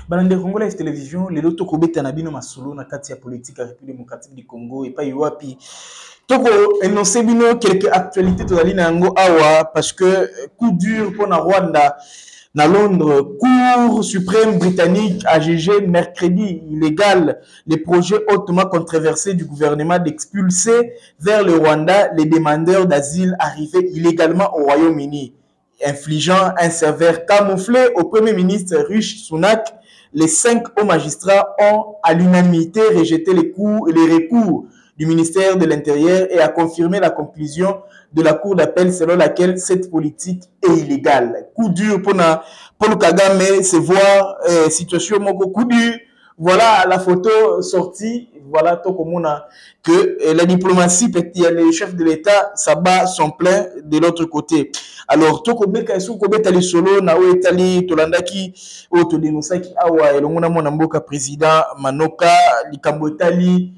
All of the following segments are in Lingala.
Balande Congo Live Télévision, les loto kobeta na bino masolo na kati ya politique ya République démocratique du Congo et pas yoapi. Toko énoncé bino quelques actualités tozali na yango awa parce que coup dur pour na Rwanda na Londres, Cour suprême britannique a jugé mercredi illégal les projets hautement controversés du gouvernement d'expulser vers le Rwanda les demandeurs d'asile arrivés illégalement au Royaume-Uni, infligeant un sévère camouflet au Premier ministre Rishi Sunak. Les 5 hauts magistrats ont à l'unanimité rejeté les recours du ministère de l'Intérieur et a confirmé la conclusion de la Cour d'appel selon laquelle cette politique est illégale. Coup dur pour Paul Kagame, c'est voir situation moko coup dur. Voilà la photo sortie. Voilà tout comme on a que la diplomatie, les chefs de l'État, ça bat son plein de l'autre côté. Alors tout comme sous comme tali solo na o tali tolandaki o to denosaki awa elongona mona mboka président Manoka likambo tali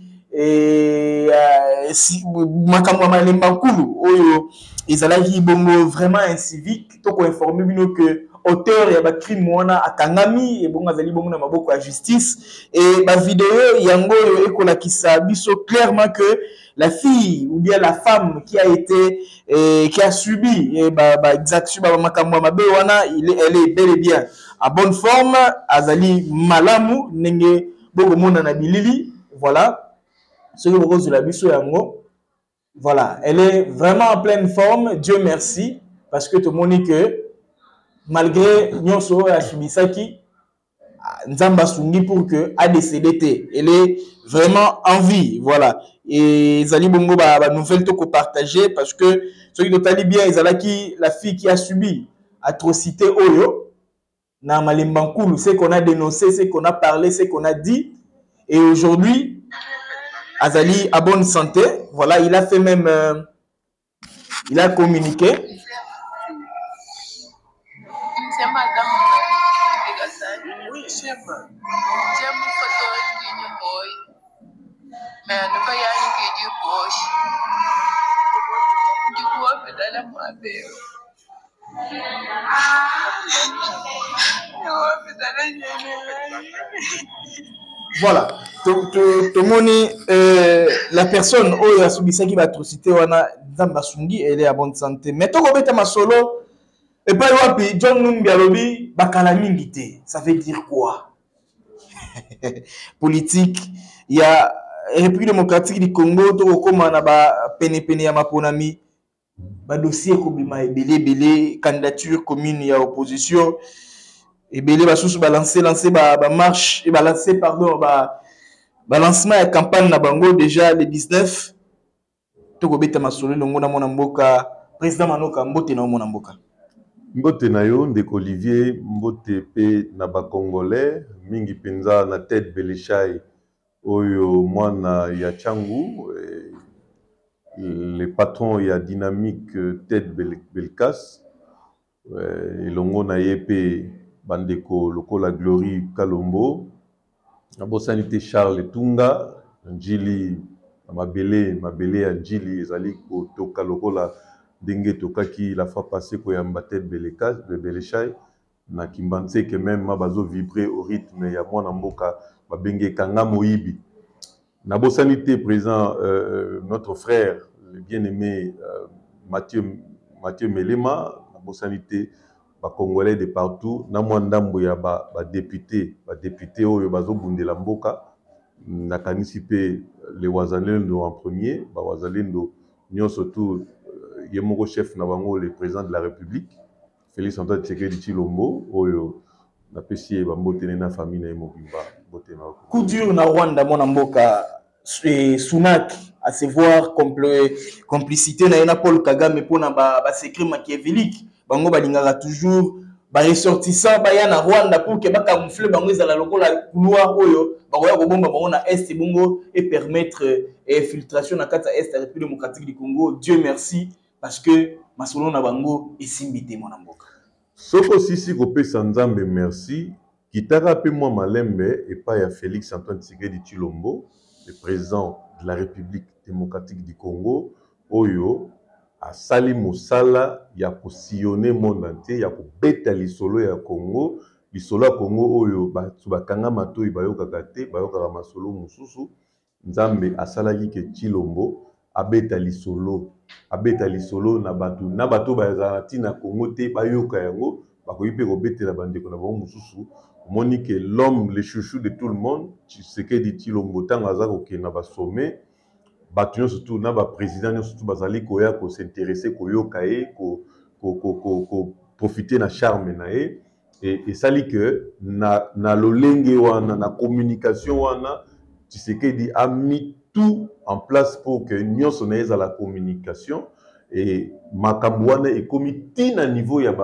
makambo malemba nkulu oyo ezalaki bongo vraiment incivique to ko informer bino que auteur ya ba crime wana akangami et bongo azali bongo na maboko ya justice et ba vidéo yango oyo ekolakisa biso clairement que la fille ou bien la femme qui a été qui a subi exaction makambo mabe wana elle est bel et bien en bonne forme azali malamu nenge bongo mona na bilili voilà. Ce que vous la biso yango, voilà, elle est vraiment en pleine forme, Dieu merci, parce que tout le monde dit que malgré nyonso ya subisaki, nzamba sungi pour que a décédé, elle est vraiment en vie, voilà. Et zali bongo ba nouvelle to ko partager parce que ceux qui totali bien ezalaki la fille qui a subi atrocité oyo na malembankulu, c'est qu'on a dénoncé, c'est qu'on a parlé, c'est qu'on a dit, et aujourd'hui Azali à bonne santé, voilà, il a fait même, il a communiqué. Oui, chef. Voilà, tout le monde, la personne où a subi cette atrocité, elle est à bonne santé. Mais tout le monde solo et pas wapi John Numbialobi bakala mingité. Ça veut dire quoi? Politique, il y a République démocratique du Congo, tout comme on a pene ya maponami, ba dossier kobima ebele candidature commune ya opposition. Et belé va sous lancer marche et balancer pardon lancement de campagne na bango déjà le 19 to ko beta masolo longo na mona mboka président Manoka mbote na mona mboka mbote na yo ndeko Olivier mbote pe na ba congolais mingi penza na tête Belechai oyo mwana ya Changu le patron ya dynamique tête Belkas longo na yepe bandeko lokola Glory Kalombo abo sanité Charles Tunga njili mabele ya njili ezali ko toka lokola ndenge tokaki la fois passée ko ya mbatet Belechai na kimbanse que même bazo vibrer au rythme ya mwana mboka babenge kanga moyibi na bo sanité présent notre frère le bien-aimé Mathieu Melema na bo sanité ba congolais de partout na mwandambo ya ba député oyo bazo bundela mboka na kanisi pe les wazalendo en premier ba wazalendo nyonso tout yemoko chef na bango le président de la République Félix Antoine Tshisekedi Tshilombo oyo na pesi ba mbotene na famille na yemobimba mbotena coup dur na Rwanda mona mboka Sunak à se voir complicité na Paul Kagame pona ba secret machiavélique bango balingaka toujours ba ressortissant ba ya na Rwanda pour que ba camoufler bango ezala lokola couloir oyo bakoya ko bomba bango na est bongo et permettre infiltration na kata est la République démocratique du Congo. Dieu merci parce que masolo na bango esimbité mona mboka soko sisi ko pesa nzambe merci kitaka pe moi malembe et pas ya Félix Antoine Tshisekedi Tshilombo le président de la République démocratique du Congo oyo asali mosala ya ko sillonner monde entier ya ko beta lisolo ya Congo lisolo ya Congo oyo bato bakanga matoi bayokaka te bayokaka masolo mosusu nzambe asalaki ke Tshilombo abeta lisolo na bato bazala ntina Congo te bayoka yango bakoki mpe kobetela bandeko na bango mosusu omoni ke l'homme le chouchou de tout le monde Tshisekedi Tshilombo ntango aza kokende na basommet bato nyonso tu na baprésident nyonso tu bazali koya kosinteresse koyoka ye profiter na charme na ye esali ke na lolenge wana na communication wana Tshisekedi a mis tout en place pour que nyonso na ezala communication et makambo wana ekomi tina niveau ya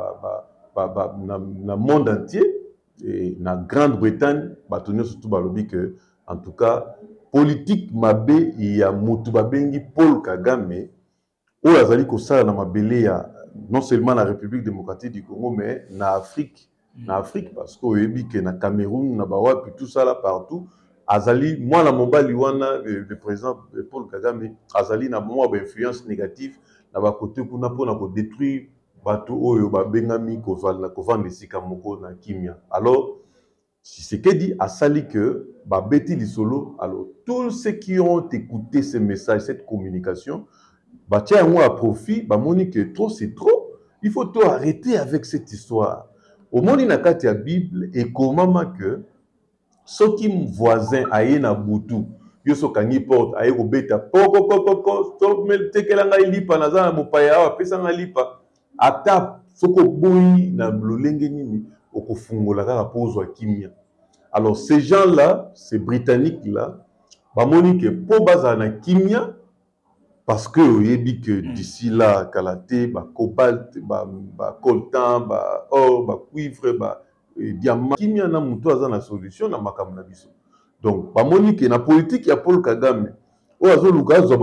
na monde entier et na Grande-Bretagne bato nyonso tu balobi que en tout cas politique mabe ya mutu babengi Paul Kagame oyo azali kosala na mabele ya non seulement la République démocratique du Congo mais na Afrique parce que oyebi ke na Cameroun na bawapi tout ça là partout azali mwana mobali wana le président Paul Kagame azali na mwa influence négative na ba côté kuna pona ko détruire bato oyo babengami kovanda esika moko na kimia alors Tshisekedi a sali que babeti lisolo alors tous ceux qui ont écouté ce message cette communication bah tiens moi à profit bah moni que trop c'est trop il faut tout arrêter avec cette histoire au moni na kati ya Bible et comment que ceux qui voisin aye na butu yo so kangi porte aye ko beta poko to mel tekela ngai lipa na za mopaya awa pesa ngai lipa ata soko boyi na lolenge nini okofungola kaka pozwa kimia. Alors ces gens-là, ces Britanniques là, ba moni que po baza na kimia parce que oyebi que d'ici là kalaté ba cobalt ba coltan ba or ba cuivre ba diamant kimia na muto aza na solution na makambo na biso. Donc ba moni que na politique ya Paul Kagame o azo luka zo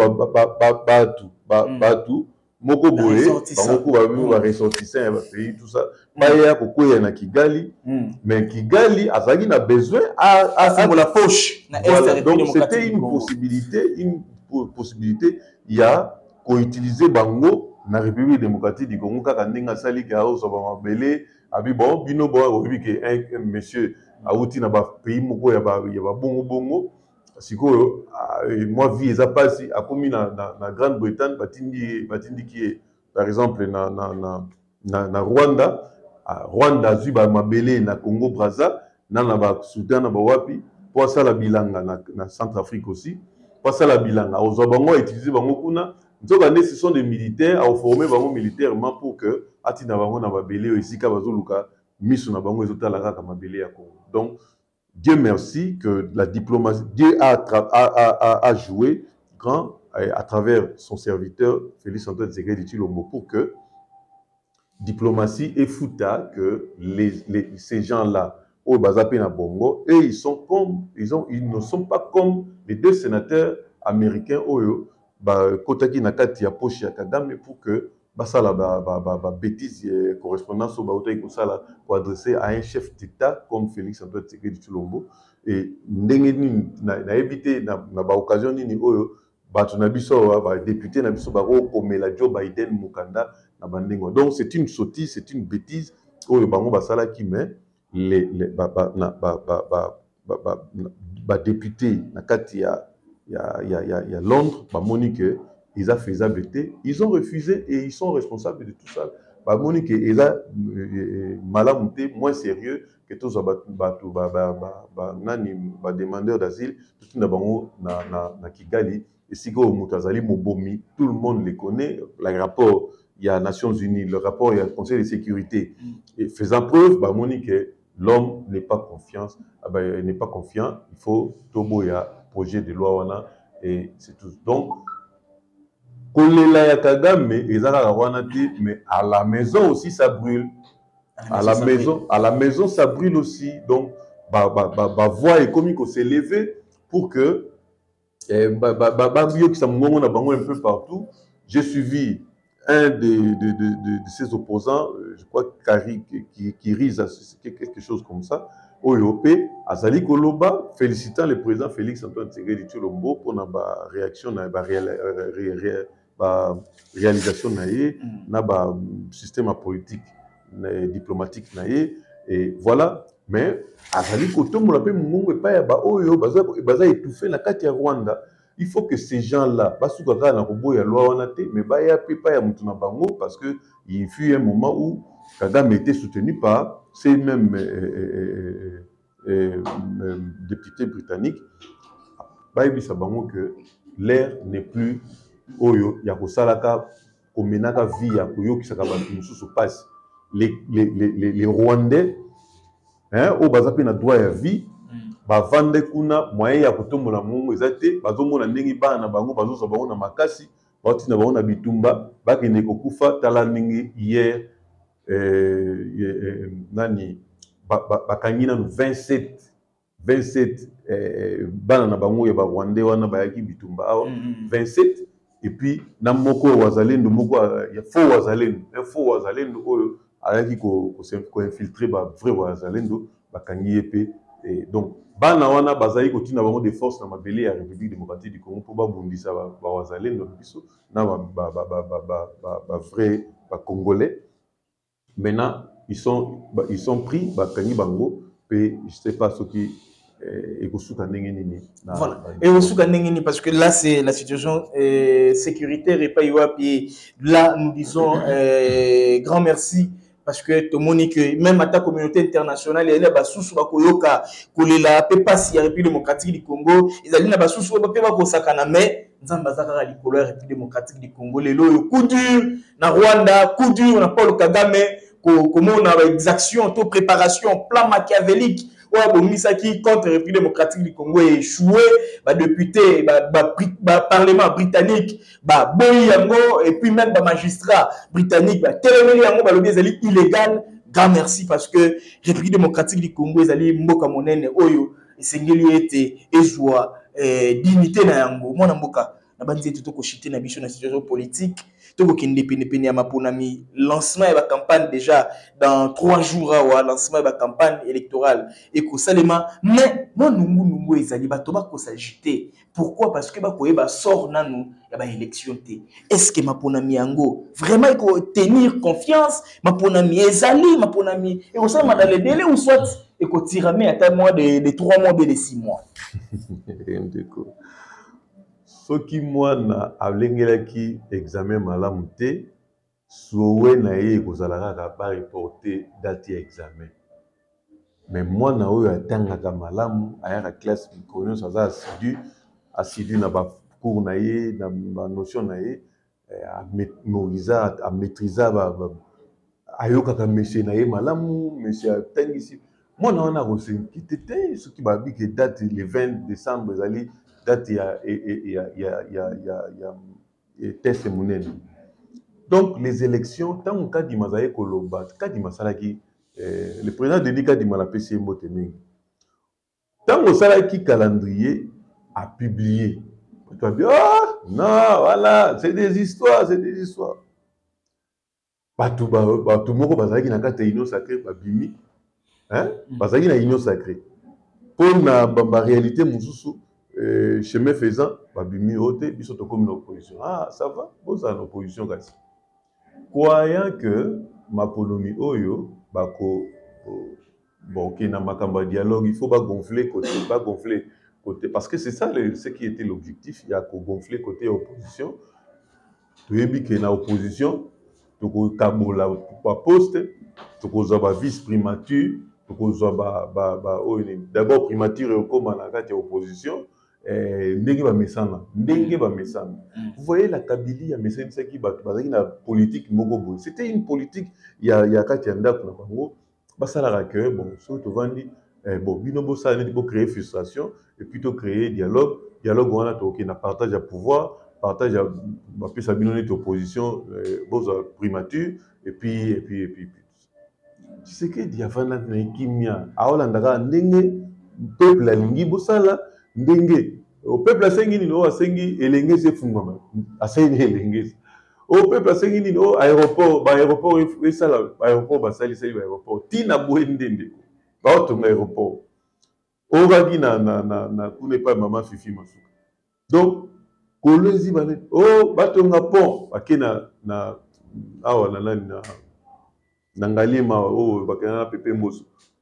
batu moko boye bango ba ressortissant ya ba pays tout ça baya kokoya na Kigali mais Kigali azaki na besoin à la poche na voilà. Donc c'était une possibilité il y a co-utiliser bango na République démocratique du Congo kaka ndenga sali ka ozo ba mabele abi bon bino bo obi ke un monsieur auti na ba pays moko ya ba bongo sikoyo moi vie eza pasi akomi na Grande-Bretagne batindi ki par exemple na Rwanda Rwanda azwi ba mabele na Congo Brazza na ba Soudan na ba wapi pour ça la bilanga na Centrafrique aussi pour ça la bilanga ozo bango utiliser bango kuna nzoka ce sont des militaires à former bango militairement pour que atina bango na babele esika bazoluka miso na bango ezotala kaka mabele ya Congo. Donc Dieu merci que la diplomatie, Dieu a joué grand à travers son serviteur Félix Antoine Tshisekedi Tshilombo pour que diplomatie et fouta que ces gens-là au Bazapé na Bongo et ils ne sont pas comme les deux sénateurs américains Oyo Kotaki Nakati ya poche ya Kagame pour que basala bêtise correspondance au baotai kosala pour adresser à un chef d'État comme Félix Antoine Tshisekedi Tshilombo et ndenge na éviter na ba occasion nini oyo bato na biso ba député na biso ba komela Joe Biden mukanda na bandengo. Donc c'est une sottise, c'est une bêtise oyo bango basala qui mais les députés na kati ya Londres ba monique ils ont faisabilité, ils ont refusé et ils sont responsables de tout ça. Bah monique ils ont malamuté moins sérieux que tous les demandeurs d'asile tout na bango na Kigali et si go mutazali mobomi tout le monde les connaît le rapport il y a Nations Unies le rapport il y a Conseil de sécurité et faisant preuve bah monique l'homme n'est pas confiant n'est pas confiant il faut toboya projet de loi wana et c'est tout. Donc Kolela ya Kagame ezaka wana te mais à la maison aussi ça brûle. À la maison ça brûle aussi. Donc voix est comme il s'est levé pour que qui s'amongo na bango un peu partout. J'ai suivi un de ses opposants, je crois qui rise quelque chose comme ça. OEOP, Azali Koloba, félicitant le président Félix Antoine Tshisekedi Tshilombo pour la réaction, la réalisation na système politique diplomatique et voilà. Mais azali kotombola pe mungu epai ya ba oyo baza étouffé na kati ya Rwanda. Il faut que ces gens-là basuka kaka na koboya loi wana te, mais baya pe pa ya mutu na bango, parce que il fut un moment où Kagame était soutenu par ces mêmes députés britanniques. Bayebisa bango que l'air n'est plus oyo ya kosalaka komenaka vie ya koyokisaka bato mosusu passe. Les Rwandais, hein, au baza pe na droit ya vie, bavande kuna moyen ya kotombola mongo eza te, bazomona ndenge bana na bango bazozwa bango na makasi, baotina bango na bitumba, bakende kokufa tala ndenge hier nani bakangi nanu 27 bana na bango ya ba Rwandais wana bayaki bitumba awa 27, et puis na moko wazalendo moko ya faux wazalendo oyo ayaki ko infiltrer ba vrai wazalendo bakangi epé. Donc bana wana bazali kotina bango de force na mabele ya République démocratique du Congo pour babundisa ba wazalendo biso na ba vrai ba congolais. Maintenant ils sont pris bakangi bango pe je sais pas ce qui voilà. Et aussi parce que là c'est la situation sécuritaire et pas là nous disons grand merci parce que tout le monde que même à ta communauté internationale il y a des sous bakoyoka kolela pe pas si République démocratique du Congo ils allaient na sous pe ba kosakana mais nzamba zaka likolo République démocratique du Congo lelo coup dur na Rwanda, coup dur na Paul Kagame comment on a exaction to préparation plan machiavélique qui contre la République démocratique du Congo est échoué, député, parlement britannique, et puis même magistrat britannique, illégal. Grand merci parce que la République démocratique du Congo est allée mboka monene oyo esengeli ete ezwa dignité na yango mona mboka na bandi ete to chiter na biso na situation politique to kende pene ya maponami lancement de la campagne déjà dans 3 jours à lancement de la campagne électorale et ko salema mais non nungu ezali bato ba ko s'agiter. Pourquoi? Parce que ba ko yeba sort nanu ya ba élection té. Est-ce que maponami yango vraiment il faut tenir confiance maponami ezali maponami et ko salema dans les délais ou soit et ko tirer à moins de 3 mois de 6 mois. Ce qui moi na alengelaki examen malamu te sowe na ye kozalaka ba reporter date ya examen. Mais moi na oyo atangaka malamu ayaka classe mikono saza assidu na ba cours na ye na ba notion na ye a maîtriser ayokaka monsieur na ye malamu monsieur atangisi moi na wana ko s'inquiéter ce qui ba bi que date le 20 décembre ezali date il y a test monene. Donc les élections tant on kadi mazaye koloba kadi masalaki le président Denis Kadima la PC Mbotemingi tant on salaki calendrier a publié tu vas dire ah non voilà c'est des histoires tout moko bazaki na kata union sacrée babimi hein bazaki na union sacrée pour na ba réalité mususu chemin faisant babimi ote biso to comme l'opposition ah ça va vous en opposition kasi croyant que maponomi oyo bako bon qui na makamba dialogue il faut pas gonfler côté parce que c'est ça ce qui était l'objectif il y a ko gonfler côté opposition to yebi que na opposition to ko kabola pa poste to ko za ba vice primature to ko za ba d'abord primature et comme na kati opposition ndenge ba mesana vous voyez la Kabylie ya mesana qui bazaki na politique moko boy c'était une politique il y a kati ya ndako na bango basala que bon surtout vandi bon binobo ça ne peut créer frustration et plutôt créer dialogue on a toqué na partage à pouvoir partage à pesa binone opposition boza primature et puis tu sais que diavana na kimia aolandaka ndenge peuple alingi bosala ndenge au peuple asengi nino asengi elenge se fungama asengi elenge au peuple asengi nino aéroport esala aéroport basali aéroport tina boendende ba otonga aéroport oragi na kune pa mama fifi masuka donc kolezi batonga pont bakena na awa na Nangalima oh bakana pepe mboso.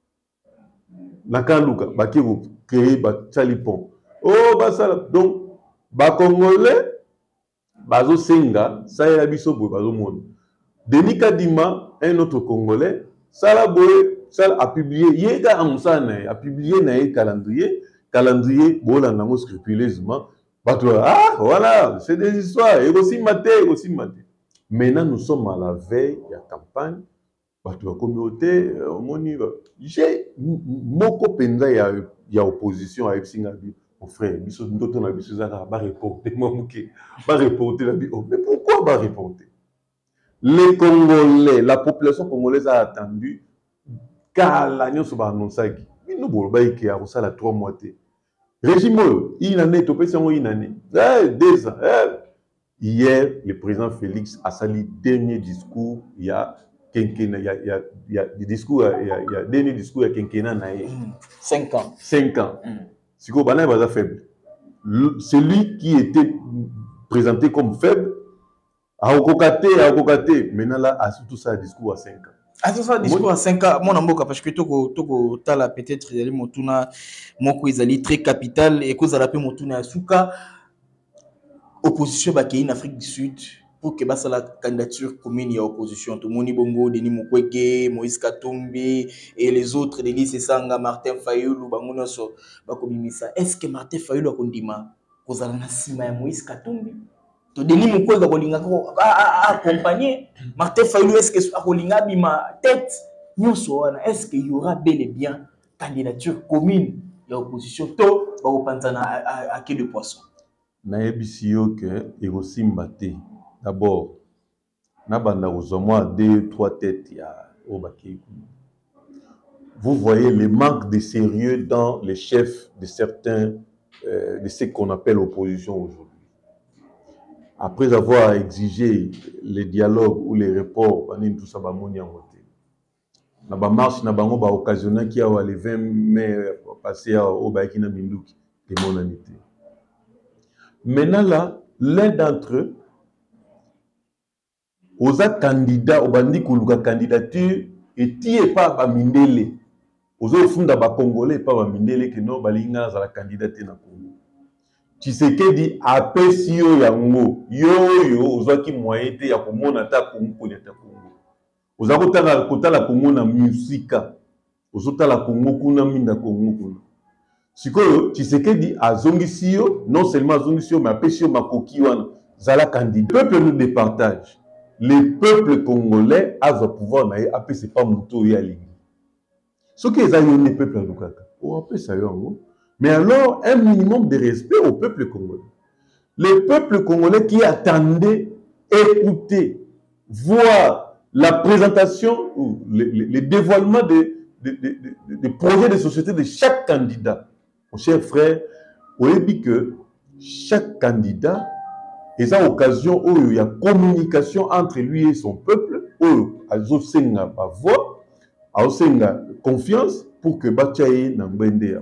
Nakaluka bakiro créer ba pont. Oh basala donc ba congolais bazo senga ça ya biso boy bazo monde. Denis Kadima un autre congolais sala boy sala a publié yega amsana a publié na calendrier bola nango scrupuleusement bato ah voilà c'est des histoires et aussi maté. Maintenant nous sommes à la veille de la campagne bato ya communauté omoni j'ai moko penza ya opposition avec Singabi mon frère biso ndoto na biso zaka ba reporter momuke ba reporter la bi mais pourquoi ba reporter les Congolais la population congolaise a attendu kala nyonso ba annonçaki bino boloba ike ya kosala 3 mois te régime il en est topesi yango une année 2 ans hier le président Félix a sali dernier discours il y a quinquennat il y a des discours il y a dernier discours il y a quinquennat na 5 ans. 5 ans. Siko bana baza faible. Celui qui était présenté comme faible a okokate maintenant là a surtout ça discours à 5 ans. À ce discours à 5 ans, mon amboka parce que toko tala peut-être il motuna moko ezali très capital et cause la pe motuna suka opposition bakei en Afrique du Sud pour que basa la candidature commune ya opposition to moni bongo Denis Mukwege, Moïse Katumbi et les autres Denis Sesanga, Martin Fayulu bango nyonso bakobimisa. Est-ce que Martin Fayulu akondima kozala na sima ya Moïse Katumbi? To Denis Mukwege kolinga ko accompagner Martin Fayulu, est-ce que akolinga bima tête nyonso wana? Est-ce qu'il y aura bel et bien candidature commune ya opposition to bakopanzana à quai de poisson? Nayebisi yo que ekosimba te. D'abord, nabanda kozomwa 2-3 têtes ya obaki. Vous voyez le manque de sérieux dans les chefs de certains de ce qu'on appelle opposition aujourd'hui. Après avoir exigé les dialogues ou les reports, banin tout ça ba moni en voté. Na ba marche na bango ba occasionnel qui a le 20 mai passé au Baiki na Minduki de monanité. Maintenant là, l'un d'entre eux, aux candidats, au bandi kuluka candidature, et qui est pas ba mindele. Aux autres funda ba congolais pas ba mindele que non balinga za la candidature na Congo. Tshisekedi apesi yo yango, yo ozaki moyen te ya komona ta Congo ya ta Congo. Ozako kotala Congo na musika. Ozotala Congo kuna minda Congo kuna. Sikoyo Tshisekedi azongisi yo, non seulement azongisi yo mais apesi yo makoki wana zala candidat. Le peuple nous départage. Le peuple congolais a le pouvoir na apesi pas muto ya lingi. Ce qui est le peuple alukaka. O apesi yo. Mais alors un minimum de respect au peuple congolais. Le peuple congolais qui attendait écouter, voir la présentation ou le dévoilement des projets de société de chaque candidat. Mon cher frère, vous avez dit que chaque candidat est à l'occasion où il y a communication entre lui et son peuple, où il y a voix, il y a confiance pour que Bachaye n'embende.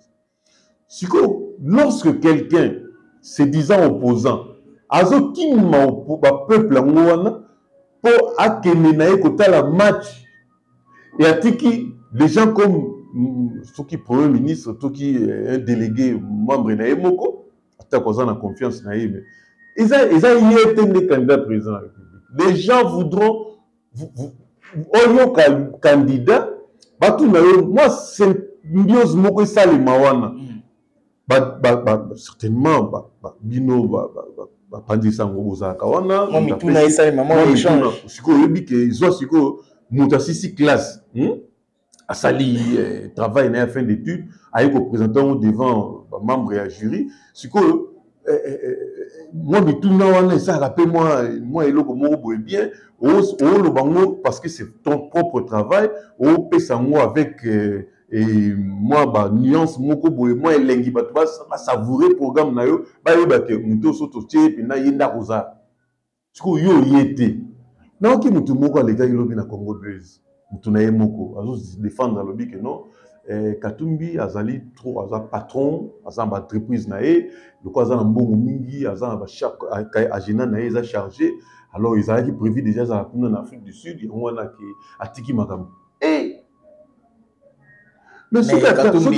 Lorsque quelqu'un se disant opposant, azo kimma au peuple pour akemenaye kota la match et atiki les gens comme ceux qui premier ministre, ceux qui un délégué membre na moko, ata koza na confiance na yé. Ils ont été des candidats président de la République. Les gens voudront candidat, moi c'est Ndios moko sali mawana. Certainement bino pandisa ngo za kawana moi mituna esa maman échange siko yebi ke zo siko mutasisi classe asali travail na fin d'études ayi ko présenter devant membre ya jury siko moi mituna wana ça rappelle moi eloko moko boye bien o lo bango parce que c'est ton propre travail o pesa ngo avec et moi ba nuance moko boye moi elengi bato ba savourer programme na yo ba yeba ke muto soto tie pe na yenda koza siko yo yete na oki mutu moko alega ilobi na Congo Base mutu na ye moko azo défendre lobi que non Katumbi azali trop aza patron aza ba entreprise na ye le ko aza na mbongo mingi aza na ba chaque agenda na ye za chargé Alors, ils avaient prévu déjà en Afrique du Sud, il y a un qui a tiki makam. Eh! Mais Katumbi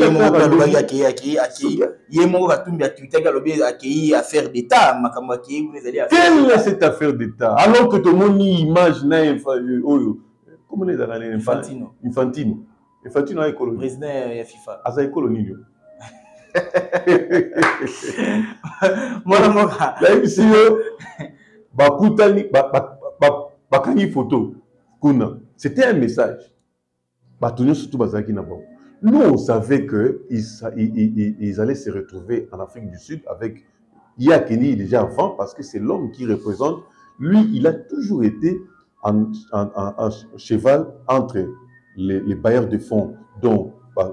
a affaire d'État. Quelle est cette affaire d'État? Alors que tout le monde imagine comment les a Infantino. Infantino a écolo. Président de FIFA. Asa écolo nini. Monamoka. Là ici bakutani bakani photo kuna. C'était un message. Batonyo surtout bazaki na bon. Nous, on savait qu'ils allaient se retrouver en Afrique du Sud avec Yakeni déjà avant, parce que c'est l'homme qui représente. Lui, il a toujours été un cheval entre les bailleurs de fonds, dont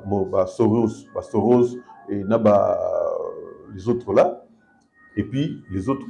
Soros et les autres là, et puis les autres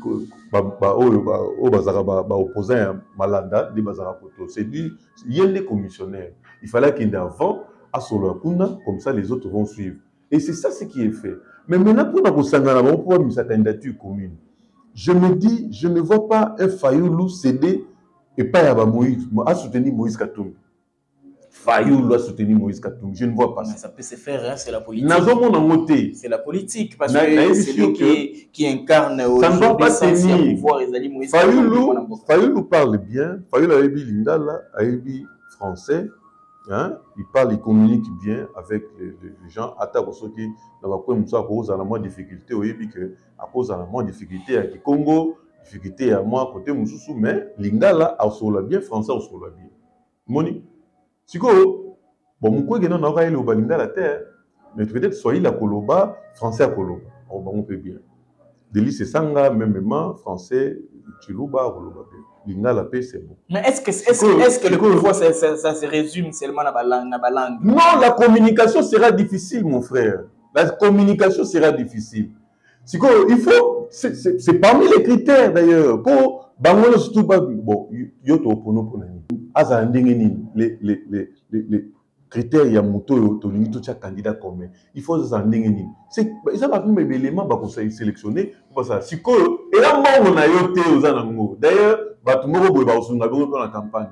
opposants Malanda, des Bazarapoto. C'est lui, il y a des commissionnaires. Il fallait qu'il y ait avant. Comme ça les autres vont suivre. Et c'est ça ce qui est fait. Mais maintenant, pour sa candidature commune, je me dis, je ne vois pas un Fayoulou céder et pas à soutenir Moïse Katumbi. Fayoulou a soutenu Moïse Katumbi. Je ne vois pas ça. Ça peut se faire, hein, c'est la politique. C'est la politique, parce que c'est lui qui incarne ça ne doit pas tenir. Fayoulou parle bien. Fayoulou a dit Lingala, a dit français. Hein? Il parle, il communique bien avec les gens. À cause de la moins difficulté, à cause de la moins difficulté à Congo, difficulté à moi côté Moussou, mais Lingala a bien français, a bien. Moni, si bon, mon qui n'a pas eu le Lingala terre, mais peut-être soit il a Koloba, français à Koloba, on peut bien. Délice Sanga, même français, Chiluba, Koloba. Lingala paix, c'est bon. Mais est-ce que le pouvoir, ça se résume seulement à la langue? Non, la communication sera difficile, mon frère. La communication sera difficile. Il faut, c'est parmi les critères d'ailleurs. Pour Bangono surtout, bon, yoto pour les critères, il y a moto, tout candidat commun. Il faut ça c'est ça va même élément pour sélectionner pour ça. Si et là on a yoté aux anango. D'ailleurs, la campagne,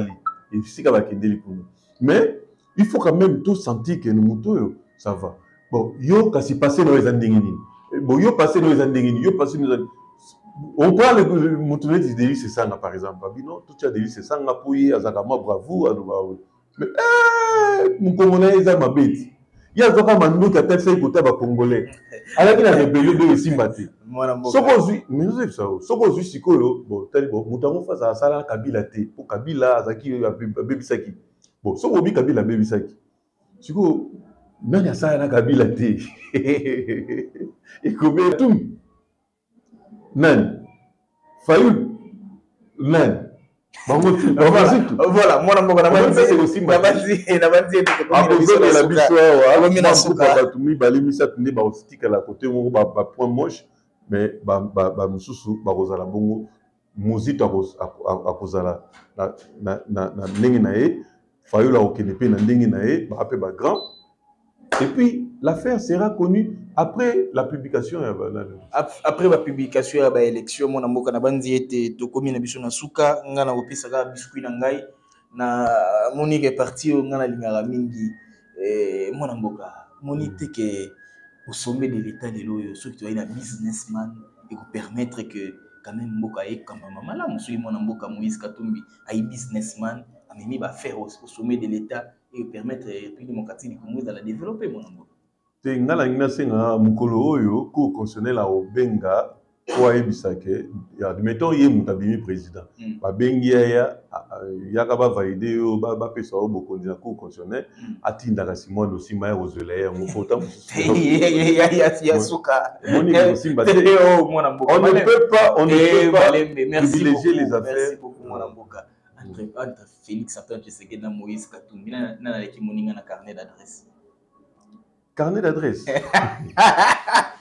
mais il faut quand même tout sentir que nous moto ça va. Bon, yo kasi passé dans les andingini. Bon, yo passé dans les andingini, yo passé dans on prend le motonet de Délice c'est ça par exemple. Non, tout ça Délice c'est ça pour y azakama bravo. Mais mon communauté est ma bête. Il y a d'autres mandou qui a peut-être fait écouter les Congolais. Alors qu'il a rébellé de Simbati. Mais nous savons ça. Ce qu'on dit, c'est que bon, nous avons fait ça à Kabila T. Pour Kabila, Zaki, Bébisaki. Bon, ce qu'on dit Kabila Bébisaki. C'est que nous avons ça à Kabila T. Et combien tout? Nan. Fayoul. Nan. Voilà, moi c'est aussi ma point moche mais mususu bakozala bongo muzito akozala na ndenge na ye Fayoula okende pe na ndenge na ye bape ba grand. Et puis l'affaire sera connue après la publication. Après la publication ya ba élection mona mboka na banzi ete tokomi na biso na suka nga na opesaka biskuit na ngai na monique parti nga na lingala mingi mona mboka moni te que au sommet de l'état de l'oyo ceux qui tu as un businessman et vous permettre que quand même mboka e kamba mala musui mona mboka Moïse Katumbi ai businessman amemi ba faire au sommet de l'état et permettre puis démocratie du Congo de la développer mon mboka. Te ngala ngina senga mukolo oyo ko constitutionnel a obenga kwa ebisake ya mettons ye mutabimi président ba bengi ya ka ba valider yo ba pesa o bokondi na ko constitutionnel atinda ka Simon Osimba ya ozela ya mufota ya suka moni Osimba te mwana mboka on ne peut pas privilégier les affaires. Merci beaucoup mwana mboka entre Félix Antoine Tshisekedi na Moïse Katumbi na leki moninga na carnet d'adresse. Carnet d'adresse.